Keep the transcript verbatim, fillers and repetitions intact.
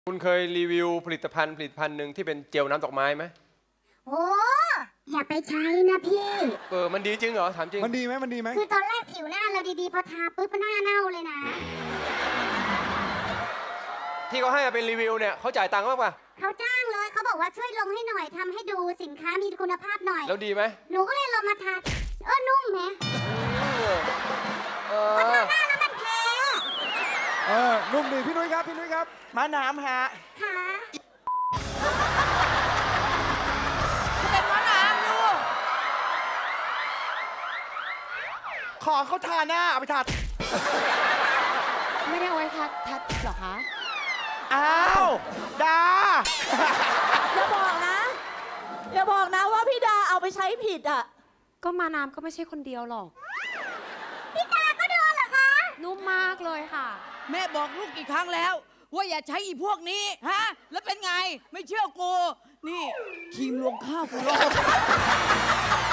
คุณเคยรีวิวผลิตภัณฑ์ผลิตภัณฑ์หนึ่งที่เป็นเจลน้ำดอกไม้ไหมโอ้อย่าไปใช้นะพี่เออมันดีจริงเหรอถามจริงมันดีไหมมันดีไหมคือตอนแรกผิวหน้าเราดีๆพอทาปุ๊บหน้าเน่าเลยนะที่เขาให้มาเป็นรีวิวเนี่ยเขาจ่ายตังค์มากป่ะเขาจ้างเลยเขาบอกว่าช่วยลงให้หน่อยทำให้ดูสินค้ามีคุณภาพหน่อยแล้วดีไหมหนูก็เลยลงมาทาเออนุ่มไหมเออพอทาหน้าแล้วมันแพ้เออนุ่มดีพี่นุ้ยครับพี่นุ้ยครับมาน้ำฮะค่ะเป็นมะนาวดูขอเขาทาหน้าเอาไปทาไม่ได้เอาไว้ทัดทัดหรอคะอ้าวดาอย่าบอกนะอย่าบอกนะว่าพี่ดาเอาไปใช้ผิดอ่ะก็มาน้ำก็ไม่ใช่คนเดียวหรอกพี่ดาก็โดนเหรอคะนุ่มมากเลยค่ะแม่บอกลูกกี่ครั้งแล้วว่าอย่าใช้อีพวกนี้ฮะแล้วเป็นไงไม่เชื่อกูนี่ครีมลวงข้าวกูรอด